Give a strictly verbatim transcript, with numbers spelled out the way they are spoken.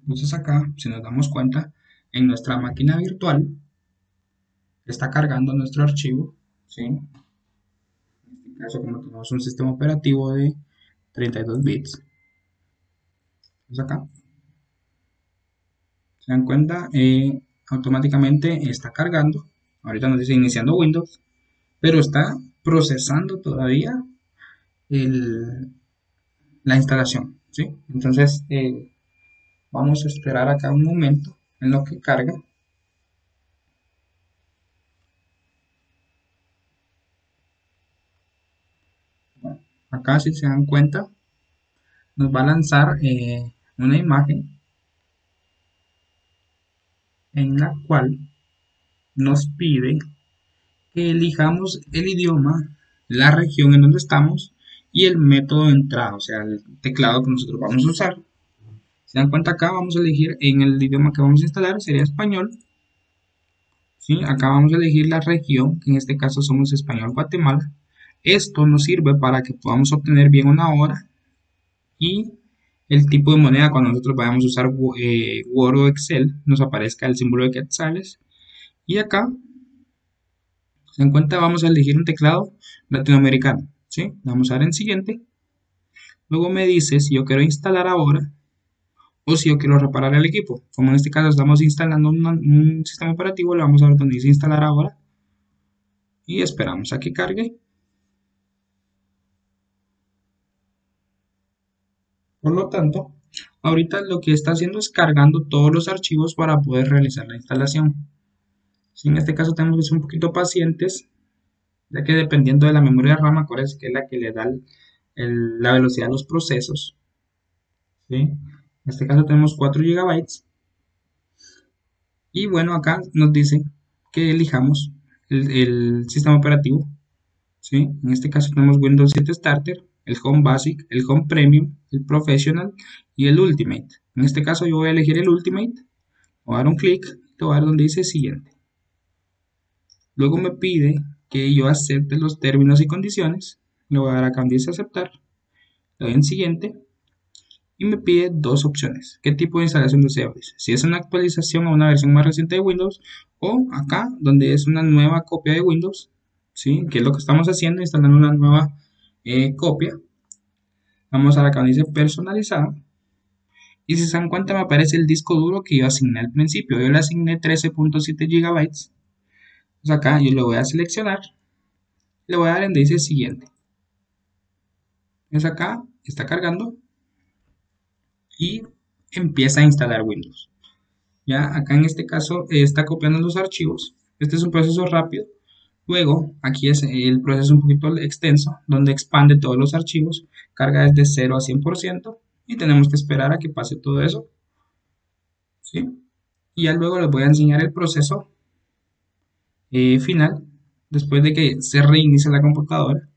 Entonces acá, si nos damos cuenta, en nuestra máquina virtual está cargando nuestro archivo, ¿sí? En este caso, como tenemos un sistema operativo de treinta y dos bits, entonces acá, se dan cuenta, eh, automáticamente está cargando. Ahorita nos dice iniciando Windows, pero está procesando todavía el, la instalación, ¿sí? Entonces, eh, vamos a esperar acá un momento en lo que carga. Bueno, acá, si se dan cuenta, nos va a lanzar eh, una imagen en la cual nos pide que elijamos el idioma, la región en donde estamos y el método de entrada, o sea, el teclado que nosotros vamos a usar. Se dan cuenta acá, vamos a elegir en el idioma que vamos a instalar, sería español. ¿Sí? Acá vamos a elegir la región, que en este caso somos español Guatemala. Esto nos sirve para que podamos obtener bien una hora y el tipo de moneda cuando nosotros vayamos a usar eh, Word o Excel, nos aparezca el símbolo de quetzales. Y acá, en cuenta, vamos a elegir un teclado latinoamericano. ¿Sí? Vamos a dar en siguiente. Luego me dice si yo quiero instalar ahora o si yo quiero reparar el equipo. Como en este caso estamos instalando una, un sistema operativo, le vamos a dar donde dice instalar ahora y esperamos a que cargue. Por lo tanto, ahorita lo que está haciendo es cargando todos los archivos para poder realizar la instalación. Si en este caso tenemos que ser un poquito pacientes, ya que dependiendo de la memoria RAM, acuérdense que es la que le da el- el- la velocidad a los procesos. ¿Sí? En este caso tenemos cuatro gigabytes. Y bueno, acá nos dice que elijamos el, el sistema operativo. ¿Sí? En este caso tenemos Windows siete Starter, el Home Basic, el Home Premium, el Professional y el Ultimate. En este caso yo voy a elegir el Ultimate, voy a dar un clic, le voy a dar donde dice siguiente. Luego me pide que yo acepte los términos y condiciones, le voy a dar acá donde dice aceptar, le doy en siguiente y me pide dos opciones. ¿Qué tipo de instalación deseo? Si es una actualización o una versión más reciente de Windows o acá donde es una nueva copia de Windows, ¿sí? Que es lo que estamos haciendo, instalando una nueva eh, copia. Vamos a la que dice personalizada. Y si se dan cuenta me aparece el disco duro que yo asigné al principio. Yo le asigné trece punto siete gigabytes. Entonces acá yo lo voy a seleccionar. Le voy a dar en donde dice siguiente. Es acá, está cargando. Y empieza a instalar Windows. Ya acá en este caso eh, está copiando los archivos. Este es un proceso rápido. Luego, aquí es el proceso un poquito extenso, donde expande todos los archivos, carga desde cero a cien por ciento y tenemos que esperar a que pase todo eso. ¿Sí? Y ya luego les voy a enseñar el proceso eh, final, después de que se reinicie la computadora.